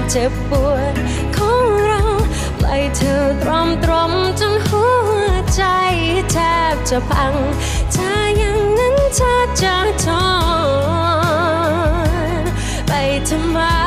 เจ็บปวดของเราปล่อยเธอตรอมจนหัวใจแทบจะพังถ้าอย่างนั้นเธอจะทนไปทำไม